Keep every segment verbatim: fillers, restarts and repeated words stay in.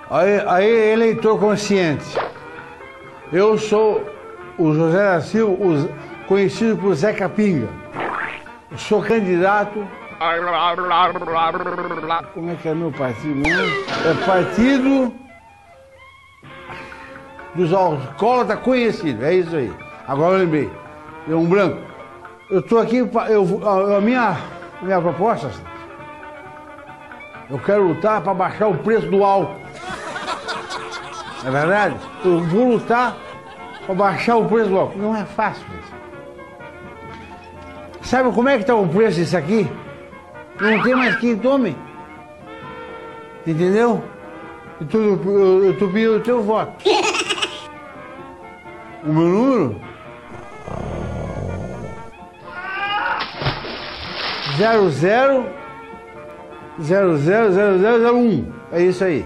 Aí, aí, eleitor consciente, eu sou o José da Silva, o- conhecido por Zé Capinga. Sou candidato. Como é que é meu partido mesmo? É Partido dos Alcoólatras Conhecidos, é isso aí. Agora eu lembrei, é um branco. Eu estou aqui, pra- eu, a, a minha, a minha proposta, eu quero lutar para baixar o preço do álcool. Não é verdade? Eu vou lutar para baixar o preço do álcool. Não é fácil isso. Sabe como é que está o preço disso aqui? Não tem mais quem tome. Entendeu? Então eu, eu, eu tô pedindo o teu voto. O meu número? zero zero zero zero zero zero zero um. É isso aí.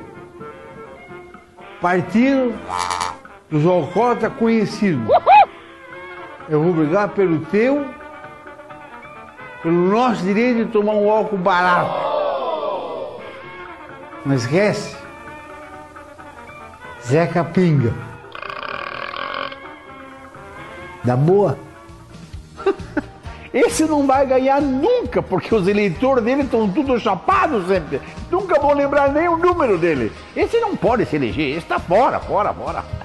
Partido dos Alcoólatras Conhecidos. Eu vou brigar pelo teu, pelo nosso direito de tomar um álcool barato. Não esquece? Zé Capinga. Da boa? Esse não vai ganhar nunca, porque os eleitores dele estão tudo chapados sempre. Nunca vão lembrar nem o número dele. Esse não pode se eleger, esse tá fora, fora, fora.